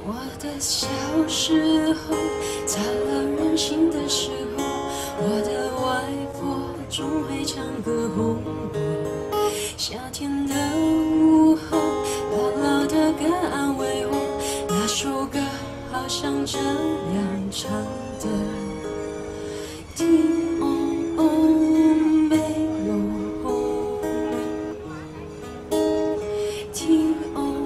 我的小时候，操劳任性的时候，我的外婆总会唱歌哄我。夏天的午后，姥姥的歌安慰我，那首歌好像这样唱的。天空没落，天空。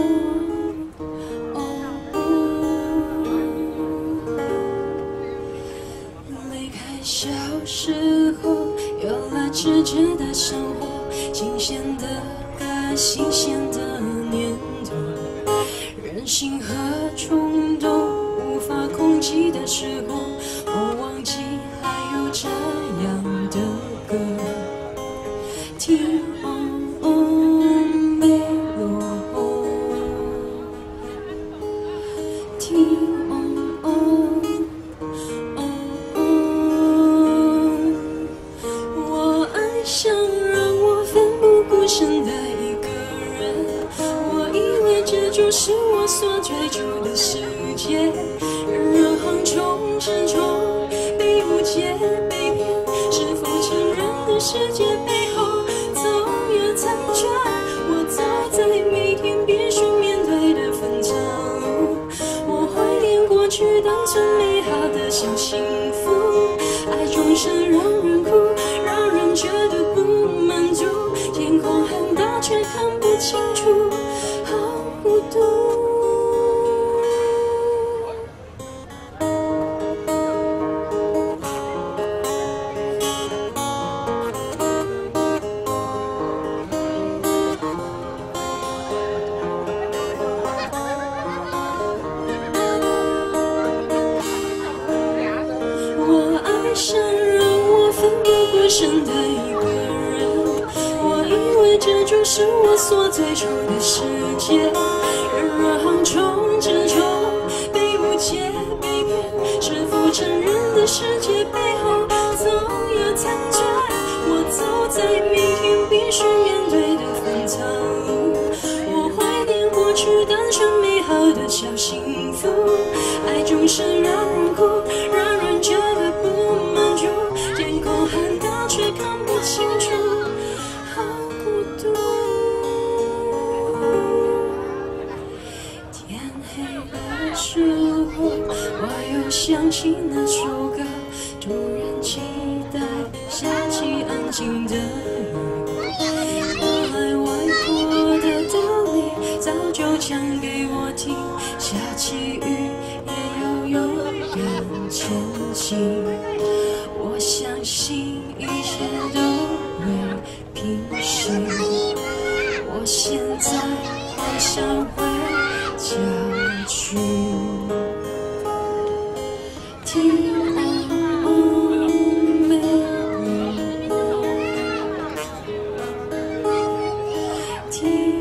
离开小时候，有了自制的生活，新鲜的歌，新鲜的念头，任性和冲动无法控制的时候，我忘记还有这样的歌。天空没落，天空。 想让我奋不顾身的一个人，我以为这就是我所追求的世界。人人横冲直冲，被误解被骗，是否成人的世界背后总有残缺？我走在每天必须面对的分岔路，我怀念过去单纯美好的小幸福，爱总是让人哭，让人觉得。 天空很大，却看不清楚，好孤独。我爱上让我奋不顾身的一个人。 这就是我所追求的世界，人人横冲直冲，被误解被骗，是否成人的世界背后总有残缺？我走在每天必须面对的分岔路，我怀念过去单纯美好的小幸福，爱总是让人哭，让人觉得不满足，天空很大却看不清楚。 天黑的时候，我又想起那首歌，突然期待下起安静的雨。原来外婆的道理早就讲给我听，下起雨也要勇敢前行。我相信一切都会平息。我现在好想回家去。天空没落，天。